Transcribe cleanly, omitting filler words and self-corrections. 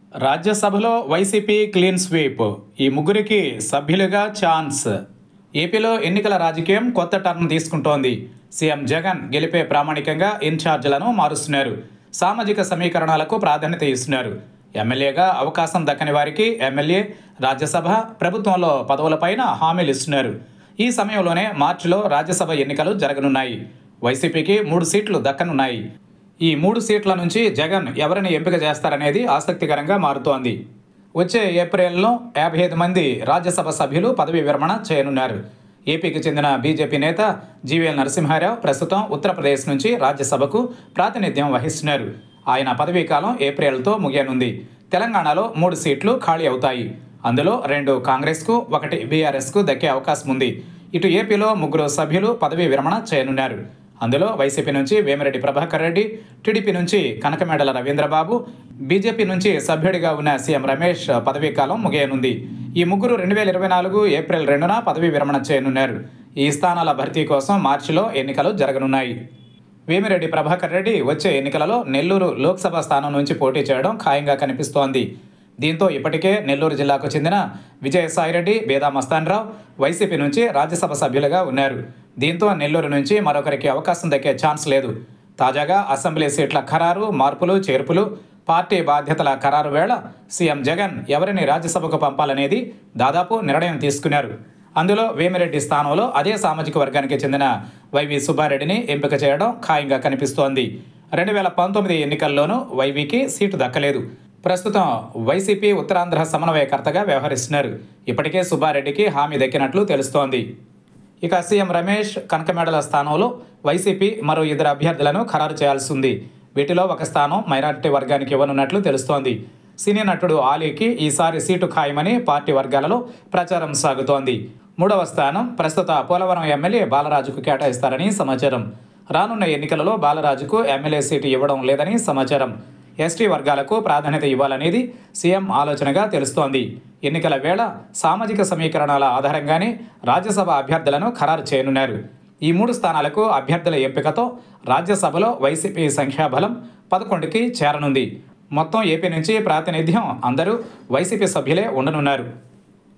రాజ్యసభలో YCP clean sweep. ఈ ముగ్గురికి సభ్యులుగా ఛాన్స్. ఏపీలో ఎన్నికల రాజకీయం కొత్త టర్న్ తీసుకుంటోంది. సీఎం జగన్ గెలిపే ప్రామాణికంగా ఇన్ఛార్జీలను మారుస్తున్నారు. సామాజిక సమీకరణాలకు ప్రాధాన్యత ఇస్తున్నారు. ఎమ్మెల్యేగా అవకాశం దక్కని వారికి ఎమ్మెల్యే, రాజ్యసభ, ప్రభుత్వంలో పదవులపైన హామీలు ఇస్తున్నారు. ఈ సమయంలోనే మార్చిలో రాజ్యసభ ఎన్నికలు జరగనున్నాయి. వైసీపీకి 3 సీట్లు దక్కనున్నాయి. ఈ 3 సీట్ల నుంచి జగన్ ఎవరిని ఎంపిక చేస్తారనేది ఆసక్తికరంగా మారుతోంది. వచ్చే ఏప్రిల్లో 55 మంది రాజ్యసభ సభ్యులు పదవీ విరమణ చేయనున్నారు. ఏపీకి చెందిన బీజేపీ నేత జీవీఎల్ నరసింహారావు ప్రస్తుతం ఉత్తరప్రదేశ్ నుంచి రాజ్యసభకు ప్రాతినిధ్యం వహిస్తున్నారు. ఆయన పదవీ కాలం ఏప్రిల్తో ముగియనుంది. తెలంగాణలో 3 సీట్లు ఖాళీ అవుతాయి. అందులో 2 కాంగ్రెస్కు, 1 బీఆర్ఎస్కు దక్కే అవకాశం ఉంది. ఇటు ఏపీలో 3 సభ్యులు పదవీ విరమణ చేయనున్నారు. అందులో వైసీపీ నుంచి వేమిరెడ్డి ప్రభాకర్ రెడ్డి, టీడీపీ నుంచి కనకమేడల రవీంద్రబాబు, బీజేపీ నుంచి సభ్యుడిగా ఉన్న సీఎం రమేష్ పదవీ కాలం ముగియనుంది. ఈ ముగ్గురు 2024 ఏప్రిల్ 2న పదవీ విరమణ చేయనున్నారు. ఈ స్థానాల భర్తీ కోసం మార్చిలో ఎన్నికలు జరగనున్నాయి. వేమిరెడ్డి ప్రభాకర్ రెడ్డి వచ్చే ఎన్నికలలో నెల్లూరు లోక్సభ స్థానం నుంచి పోటీ చేయడం ఖాయంగా కనిపిస్తోంది. దీంతో ఇప్పటికే నెల్లూరు జిల్లాకు చెందిన విజయసాయిరెడ్డి, బేదా మస్తాన్రావు వైసీపీ నుంచి రాజ్యసభ సభ్యులుగా ఉన్నారు. దీంతో నెల్లూరు నుంచి మరొకరికి అవకాశం దక్కే ఛాన్స్ లేదు. తాజాగా అసెంబ్లీ సీట్ల ఖరారు, మార్పులు, చేర్పులు, పార్టీ బాధ్యతల ఖరారు వేళ సీఎం జగన్ ఎవరిని రాజ్యసభకు పంపాలనేది దాదాపు నిర్ణయం తీసుకున్నారు. అందులో వేమిరెడ్డి స్థానంలో అదే సామాజిక వర్గానికి చెందిన వైవి సుబ్బారెడ్డిని ఎంపిక చేయడం ఖాయంగా కనిపిస్తోంది. 2019 ఎన్నికల్లోనూ వైవికి సీటు దక్కలేదు. ప్రస్తుతం వైసీపీ ఉత్తరాంధ్ర సమన్వయకర్తగా వ్యవహరిస్తున్నారు. ఇప్పటికే సుబ్బారెడ్డికి హామీ దక్కినట్లు తెలుస్తోంది. ఇక సీఎం రమేష్, కనకమేడల స్థానంలో వైసీపీ మరో 2 అభ్యర్థులను ఖరారు చేయాల్సి ఉంది. వీటిలో ఒక స్థానం మైనారిటీ వర్గానికి ఇవ్వనున్నట్లు తెలుస్తోంది. సినీ నటుడు ఆలీకి ఈసారి సీటు ఖాయమని పార్టీ వర్గాలలో ప్రచారం సాగుతోంది. 3వ స్థానం ప్రస్తుత పోలవరం ఎమ్మెల్యే బాలరాజుకు కేటాయిస్తారని సమాచారం. రానున్న ఎన్నికలలో బాలరాజుకు ఎమ్మెల్యే సీటు ఇవ్వడం లేదని సమాచారం. ఎస్టీ వర్గాలకు ప్రాధాన్యత ఇవ్వాలనేది సీఎం ఆలోచనగా తెలుస్తోంది. ఎన్నికల వేళ సామాజిక సమీకరణాల ఆధారంగానే రాజ్యసభ అభ్యర్థులను ఖరారు చేయనున్నారు. ఈ 3 స్థానాలకు అభ్యర్థుల ఎంపికతో రాజ్యసభలో వైసీపీ సంఖ్యాబలం 11కి చేరనుంది. మొత్తం ఏపీ నుంచి ప్రాతినిధ్యం అందరూ వైసీపీ సభ్యులే ఉండనున్నారు.